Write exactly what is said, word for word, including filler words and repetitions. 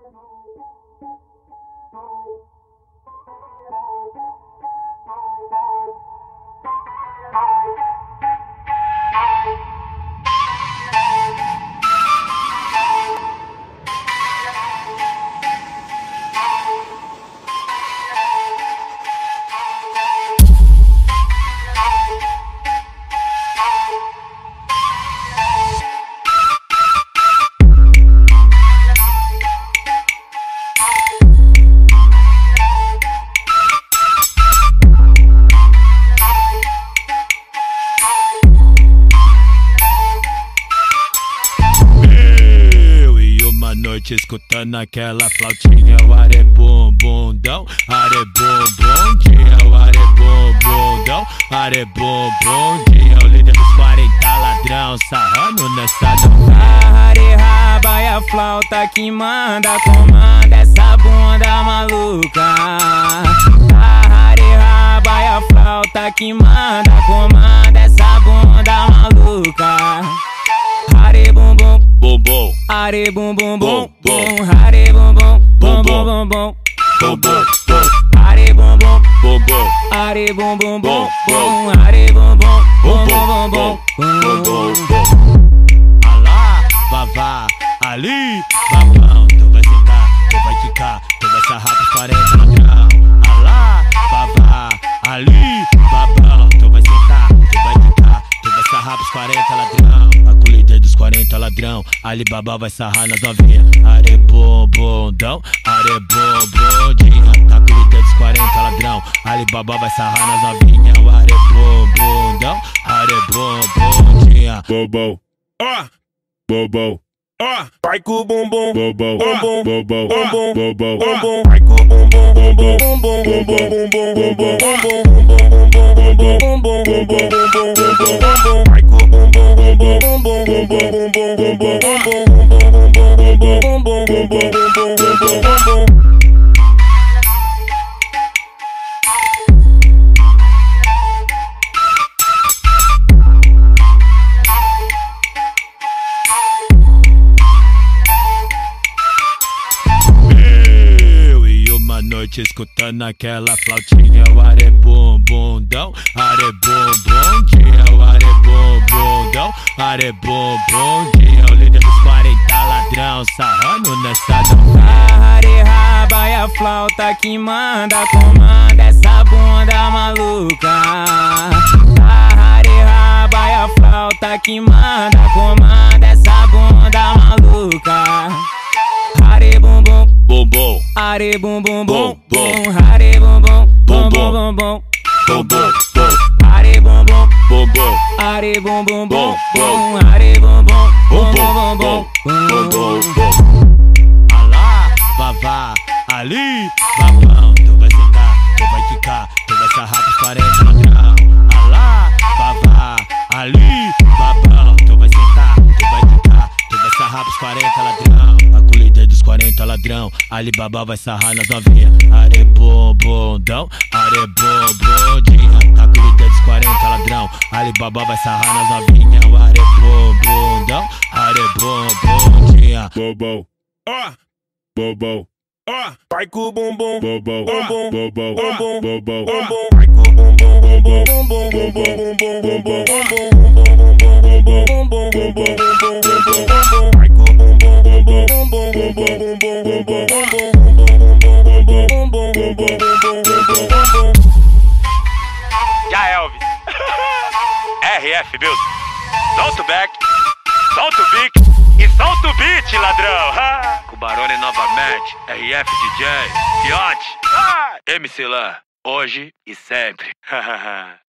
Escutando aquela flautinha, o ar é bom, bundão, ar é bom, bom dia, o ar é bom, bundão, ar é bom, bom dia, o líder dos quarenta ladrão, sarrando nessa Are raba e a flauta que manda, comanda essa bunda maluca. Are raba e a flauta que manda, comanda essa bunda maluca. Are bum bum bom, bom, are bum bum bum bum, are bum bum bum bum bum bum, bom, bom, bom, are bum bum bom, bom, are bum bum bum bum, are bum bum bum bum bum bom, bom, bom. Alá, vavá, ali, babão, tu vai sentar, tu vai quicar, tu vai sarrar pros quarenta ladrão. Alá, vavá, ali, babão, tu vai sentar, tu vai quicar, tu vai sarrar pros quarenta ladrão. quarenta ladrão, Alibaba vai sarrar nas novinhas. Are bom, bondão, are bom, bondinha. Tá com o líder dos quarenta ladrão, Alibaba vai sarrar nas novinhas. Are bom, bondão, are bom, bondinha. Bobão, ó, bobão, ó, vai com o bumbum, ó, bobão, bobão, bobão, ó, bobão, ó, vai com o bumbum, bobão, bobão, bobão, bobão, bobão, vai com o bumbum, bobão, bobão, noite escutando aquela flautinha, o ar é bom, bundão, ar é bom, bom dia, o ar é bom, bundão, ar é bom, bom dia, o líder dos quarenta ladrão, sarrando nessa Are raba e a flauta que manda, comanda essa bunda maluca. Are raba e a flauta que manda, comanda essa bunda maluca. Are bum bum bom, bom, are bum bum bum bum, are bum bum bum bum bum bum, bom, bom, bom, are bum bum bom, bom, are bum bum bum bum, are bum bum bum bum bum bom, bom, bom. Alá, vavá, ali, babão, tu vai sentar, tu vai quicar, tu vai sarrar pros quarenta ladrão. Alá, vavá, ali, babão, tu vai sentar, tu vai quicar, tu vai sarrar pros quarenta ladrão. A colheita dos quarenta ladrão, Alibaba vai sarrar nas novinhas. Are bom, bondão, are bom, bondinha. Tá com o líder dos quarenta ladrão, Alibaba vai sarrar nas novinhas. Are bom, bondão, are bom, bondinha. Bobão, ó, bobão, ó, vai com o bumbum, bobão, bobão, bobão, bobão, bobão, ó, vai com o bumbum, bobão, bobão, bobão, bobão, bobão, vai com o bumbum, bobão, bobão, já Elvis. R F Music. Solta o back, solta o beat e solta o beat, ladrão. Com Barone novamente, R F D J, Fiote, M C Lan, hoje e sempre.